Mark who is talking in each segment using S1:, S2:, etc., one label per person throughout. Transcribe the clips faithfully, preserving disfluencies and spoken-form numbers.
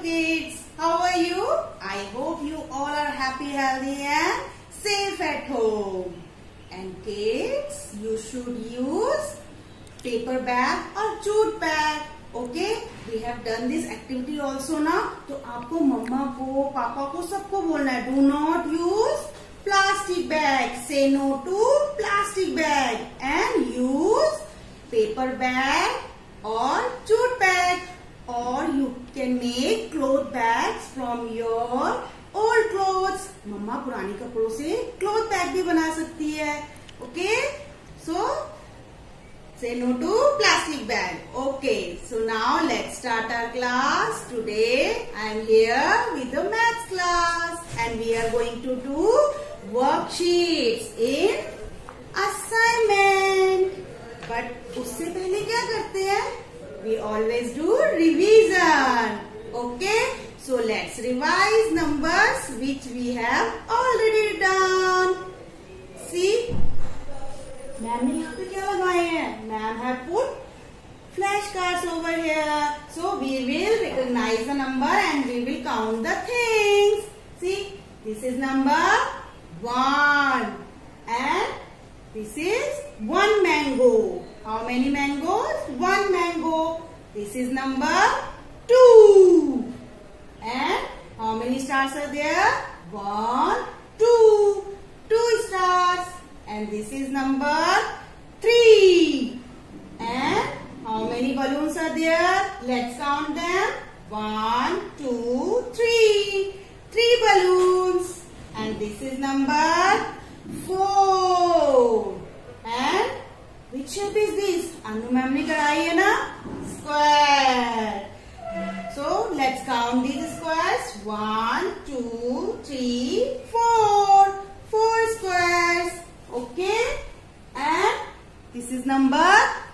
S1: kids. How are you? I hope you all are happy, healthy and safe at home. And kids, you should use paper bag or jute bag. Okay? We have done this activity also now. तो आपको मम्मा को, पापा को, सबको बोलना है. Do not use plastic bag. Say no to plastic bag and use paper bag or jute bag. Or you can make cloth bags from your old clothes. मम्मा पुरानी कपड़ों से cloth bag भी बना सकती है. Okay? So say no to plastic bag. Okay. So now let's start our class. Today I am here with the maths class and we are going to do worksheets in assignment. But उससे पहले क्या करते हैं? We always do revision. Okay? So let's revise numbers which we have already done. See? Ma'am ने यहाँ पे क्या लगाए हैं? Ma'am have put flash cards over here. So we will recognize the number and we will count the things. See? This is number one. And this is one mango. How many mangoes? One mango. This is number two. And how many stars are there? One, two. Two stars. And this is number three. And how many balloons are there? Let's count them. One, two, three. Three balloons. And this is number four. And which shape is this? Anu ma'am ने कराई है ना? Square. So let's count these squares. One, two, three, four. Four squares. Okay. And this is number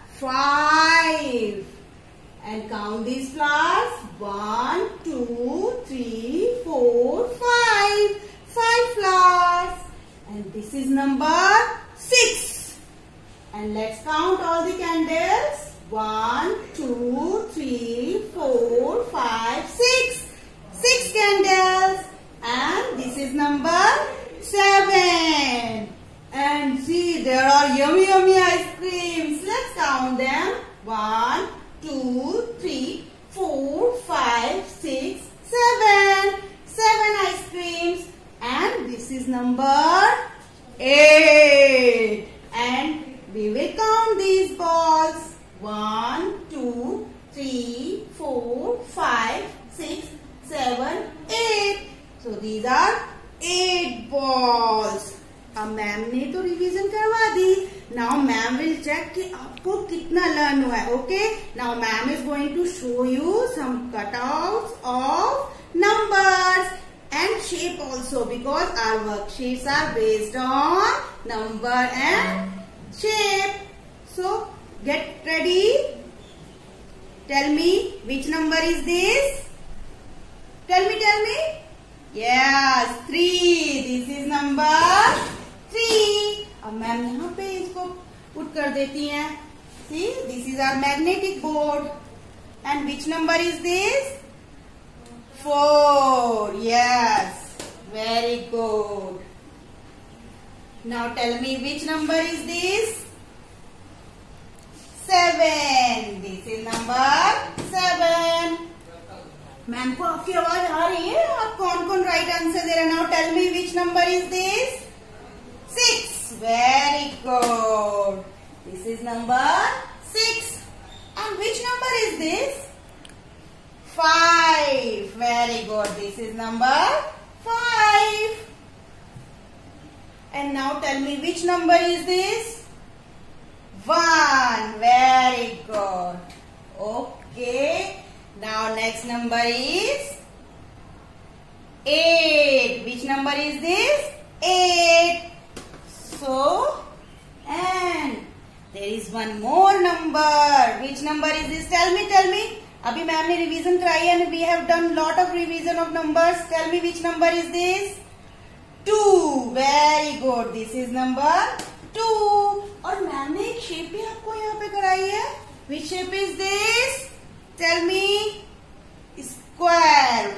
S1: five. And count these flowers. One, two, three, four, five. Five flowers. And this is number six. And let's count all the candles. One, two, three, four, five, six. Six candles. And this is number seven. And see, there are yummy, yummy ice creams. Let's count them. One, two, three, four, five, six, seven. Seven ice creams. And this is number eight. And we will count these balls. One, two, three, four, five, six, seven, eight. So these are eight balls. अब ma'am ने तो revision करवा दी. Now ma'am will check कि आपको कितना learn हुआ है. Okay. Now ma'am is going to show you some cutouts of numbers and shape also because our worksheets are based on number and shape. So get ready. Tell me which number is this? Tell me, tell me. Yes, three. This is number three. अब ma'am यहाँ पे इसको put कर देती हैं. See, this is our magnetic board. And which number is this? Four. Yes. Very good. Now tell me which number is this? Seven. This is number seven. Ma'am को आपकी आवाज आ रही है? आप कौन कौन राइट आंसर दे रहे हैं? Now tell me which number is this? Six. Very good. This is number six. And which number is this? Five. Very good. This is number five. And now tell me which number is this? One. Very good. Okay. Now next number is eight. Which number is this? Eight. So, and there is one more number. Which number is this? Tell me, tell me. अभी ma'am ने revision कराई है and we have done lot of revision of numbers. Tell me which number is this? Two. Very good. This is number two. और ma'am ने एक shape भी आपको यहाँ पे कराई है. Which shape is this? Tell me. Square.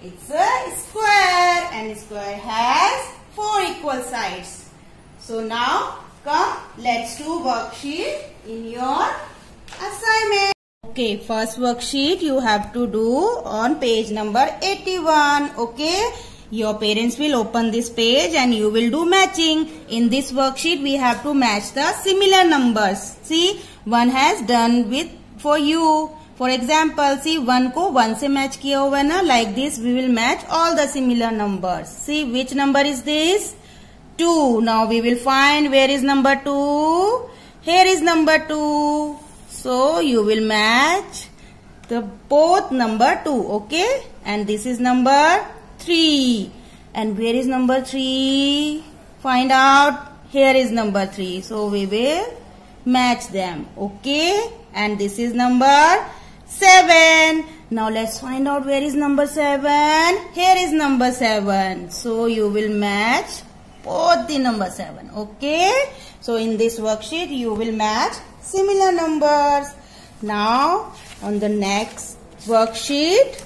S1: It's a square and square has four equal sides. So now come, let's do worksheet in your assignment. Okay, first worksheet you have to do on page number eighty-one. Okay, your parents will open this page and you will do matching. In this worksheet we have to match the similar numbers. See, one has done with for you. For example, see one को one से match किया हुआ है ना. Like this we will match all the similar numbers. See which number is this? two. Now we will find where is number two. Here is number two. So you will match the both number two. Okay, and this is number three. And where is number three? Find out. Here is number three. So we will match them. Okay, and this is number seven. Now let's find out where is number seven. Here is number seven. So you will match both the number seven. Okay, so in this worksheet you will match similar numbers. Now on the next worksheet,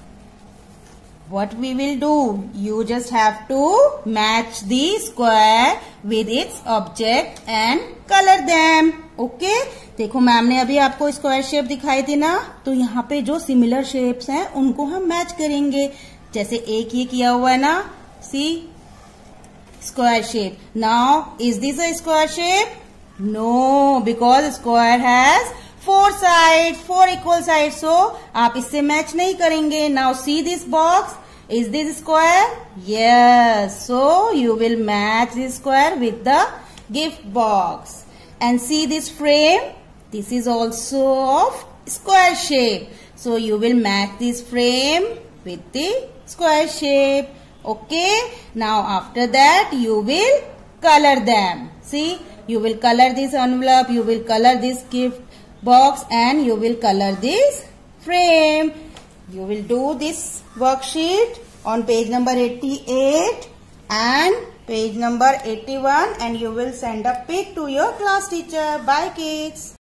S1: what we will do, you just have to match the square with its object and color them. Okay, देखो ma'am ने अभी आपको square shape दिखाई थी ना, तो यहाँ पे जो सिमिलर शेप्स हैं उनको हम मैच करेंगे. जैसे एक ये किया हुआ है ना, सी square shape. Now is this a square shape? No, because square has four sides, four equal sides. So आप इससे मैच नहीं करेंगे. Now see this box. Is this square? Yes. So you will match this square with the gift box. And see this frame. This is also of square shape. So you will match this frame with the square shape. Okay. Now after that you will color them. See, you will color this envelope, you will color this gift box, and you will color this frame. You will do this worksheet on page number eighty-eight and page number eighty-one, and you will send a pic to your class teacher. Bye kids.